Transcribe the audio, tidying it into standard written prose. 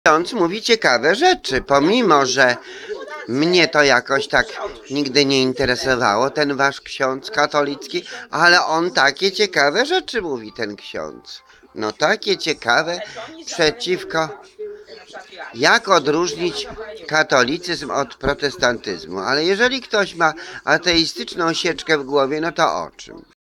Ksiądz mówi ciekawe rzeczy, pomimo że mnie to jakoś tak nigdy nie interesowało, ten wasz ksiądz katolicki, ale on takie ciekawe rzeczy mówi, ten ksiądz. No takie ciekawe przeciwko, jak odróżnić katolicyzm od protestantyzmu. Ale jeżeli ktoś ma ateistyczną sieczkę w głowie, no to o czym?